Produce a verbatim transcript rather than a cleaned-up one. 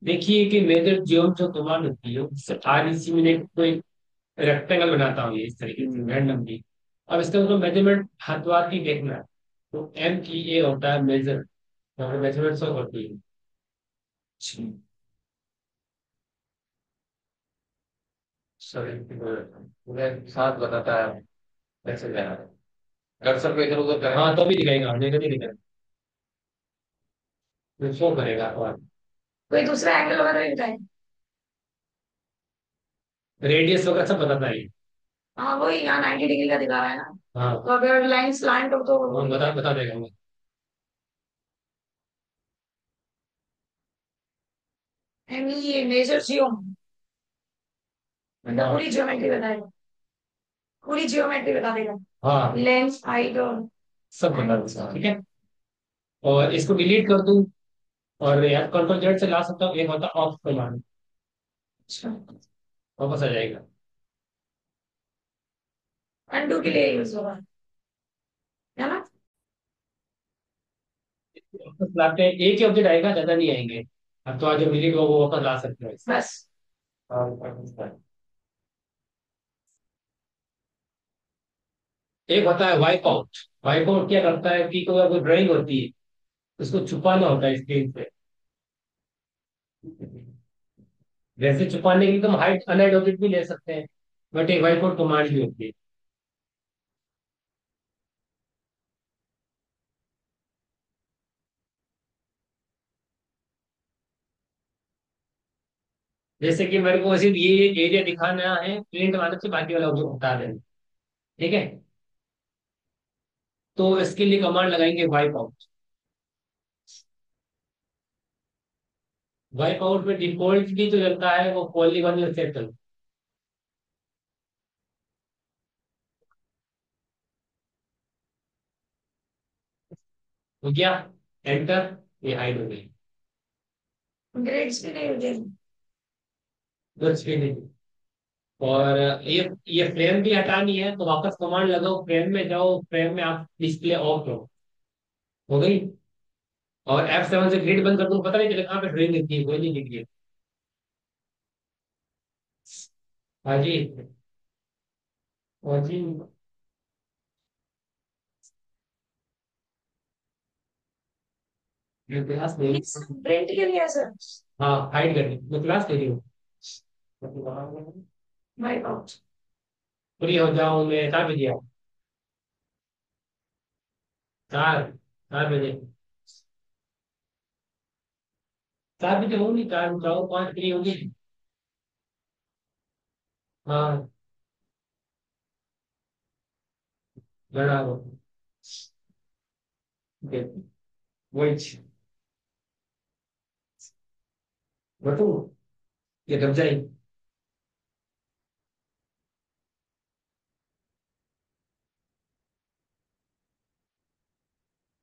देखिए कि मेजर जियोम जो कमांड होती है उससे आर इसी में एक कोई रेक्टेंगल बनाता हूँ ये इस तरीके से रैंडमली। अब इसका मतलब मेजरमेंट हाथवार ही देखना है। तो एम की ए होता है मेजर, मेजरमेंट सब होती है। सॉरी, मुझे साथ बताता है कैसे जाना है। कर्सर को इधर उधर करें हाँ तो भी दिखाएगा, नहीं तो नहीं दिखाएगा, फिर शो करेगा और कोई दूसरा एंगल वगैरह भी बताए। रेडियस वगैरह सब बताता है ये। हाँ वही यहाँ नाइन्टी डिग्री का दिखा रहा है ना। हाँ तो अगर लाइन स्लांट हो तो वो हाँ, भी बता बताए। बता देगा वो। एम ई मेजर जियो, मतलब हाँ पूरी ज्योमेट्री बताएगा। पूरी ज्योमेट्री बता देगा। हाँ लेंथ हाइट और सब बता देगा, ठीक है। और इसको डिलीट कर दूं, और यार कंट्रोल जेड से ला सकता हूँ, एक होता है ऑफ कमांड, अच्छा वापस आ जाएगा। अंडू के लिए यूज होगा, है ना। वापस लाते हैं, एक ही ऑब्जेक्ट आएगा, ज्यादा नहीं आएंगे। अब तो आज जो डिलीट हुआ वो वापस ला सकते हो इसे। बस। हाँ, एक होता है वाइप आउट। वाइप आउट क्या करता है कि कोई कोई ड्राइंग होती है, उसको छुपाना होता है स्क्रीन से। वैसे छुपाने के लिए तुम हाइड अनहाइड ऑब्जेक्ट भी ले सकते हैं, बट एक वाइप आउट कमांड भी होती है। जैसे कि मेरे को सिर्फ ये एरिया दिखाना है, प्रिंट मारने से बाकी वाला ऑब्जेक्ट हटा देना, ठीक है। तो इसके लिए कमांड लगाएंगे वाइप आउट। वाइप आउट में डिफॉल्ट भी जो चलता है वो पॉलीगॉन में सेट चलता है। तो क्या, एंटर, ये हाइड हो गई। ग्रेड्स भी नहीं होते। कुछ भी नहीं। और ये ये फ्रेम भी हटानी है तो वापस कमांड लगाओ, फ्रेम में जाओ, फ्रेम में आप डिस्प्ले ऑफ करो, हो गई। और एफ सेवन से ग्रिड बंद कर दूं, पता नहीं चले कहाँ पे ड्राइंग दिखती है, कोई नहीं दिख रही है। हाँ जी। हाँ जी। ये क्लास ले रही हूँ। प्रिंट के लिए है सर। हाँ हाइड कर दी, मैं क्लास ले रही हूँ। My God. फ्री हो जाऊं मैं चार बजे आओ। चार, चार बजे। चार बजे होंगी, चार जाओ, पाँच फ्री होगी। हाँ लड़ा दो, वही बटू, ये दब जाएगी।